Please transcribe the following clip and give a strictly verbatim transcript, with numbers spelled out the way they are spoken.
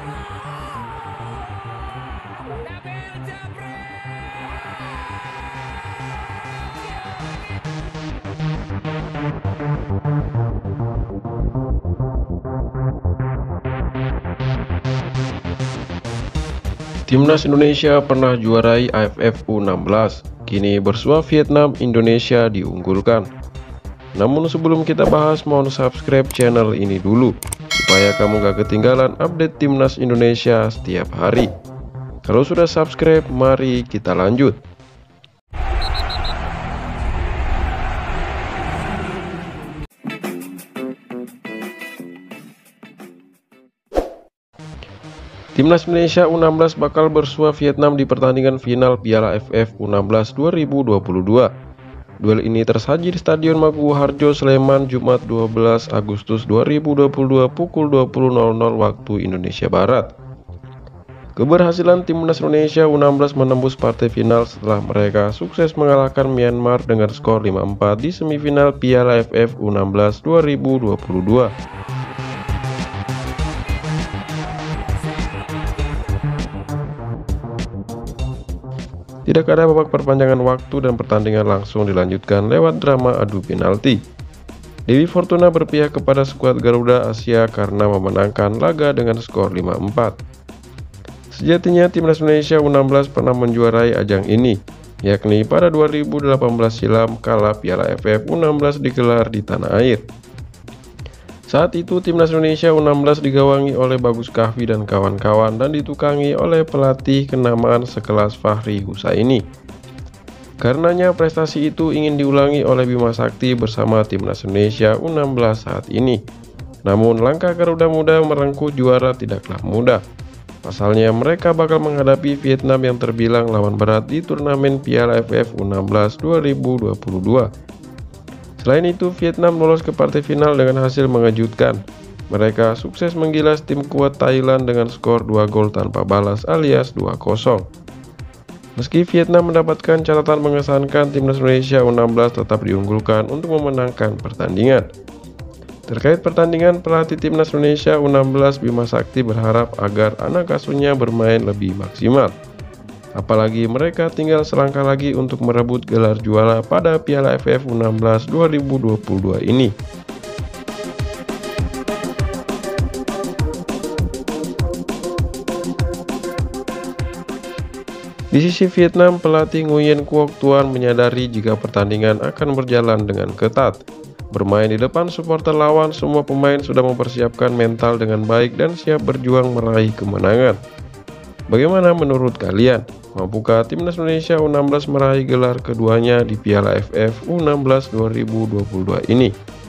Timnas Indonesia pernah juarai A F F U enam belas, kini bersua Vietnam, Indonesia diunggulkan. Namun sebelum kita bahas, mohon subscribe channel ini dulu, supaya kamu gak ketinggalan update Timnas Indonesia setiap hari. Kalau sudah subscribe, mari kita lanjut. Timnas Indonesia U enam belas bakal bersua Vietnam di pertandingan final Piala A F F U enam belas dua ribu dua puluh dua. Duel ini tersaji di Stadion Maguwo Harjo, Sleman, Jumat dua belas Agustus dua ribu dua puluh dua pukul dua puluh nol nol waktu Indonesia Barat. Keberhasilan Timnas Indonesia U enam belas menembus partai final setelah mereka sukses mengalahkan Myanmar dengan skor lima empat di semifinal Piala A F F U enam belas dua ribu dua puluh dua. Tidak ada babak perpanjangan waktu dan pertandingan langsung dilanjutkan lewat drama adu penalti. Dewi Fortuna berpihak kepada skuad Garuda Asia karena memenangkan laga dengan skor lima empat. Sejatinya Timnas Indonesia U enam belas pernah menjuarai ajang ini, yakni pada dua ribu delapan belas silam kala Piala A F F U enam belas digelar di tanah air. Saat itu Timnas Indonesia U enam belas digawangi oleh Bagus Kahvi dan kawan-kawan dan ditukangi oleh pelatih kenamaan sekelas Fahri Husaini. Karenanya prestasi itu ingin diulangi oleh Bima Sakti bersama Timnas Indonesia U enam belas saat ini. Namun langkah Garuda Muda merengkuh juara tidaklah mudah. Pasalnya mereka bakal menghadapi Vietnam yang terbilang lawan berat di turnamen Piala A F F U enam belas dua ribu dua puluh dua. Selain itu, Vietnam lolos ke partai final dengan hasil mengejutkan. Mereka sukses menggilas tim kuat Thailand dengan skor dua gol tanpa balas alias dua kosong. Meski Vietnam mendapatkan catatan mengesankan, Timnas Indonesia U enam belas tetap diunggulkan untuk memenangkan pertandingan. Terkait pertandingan, pelatih Timnas Indonesia U enam belas Bima Sakti berharap agar anak asuhnya bermain lebih maksimal. Apalagi mereka tinggal selangkah lagi untuk merebut gelar juara pada Piala A F F U enam belas dua ribu dua puluh dua ini. Di sisi Vietnam, pelatih Nguyen Quoc Tuan menyadari jika pertandingan akan berjalan dengan ketat. Bermain di depan supporter lawan, semua pemain sudah mempersiapkan mental dengan baik dan siap berjuang meraih kemenangan. Bagaimana menurut kalian? Mampukah Timnas Indonesia U enam belas meraih gelar keduanya di Piala A F F U enam belas dua ribu dua puluh dua ini?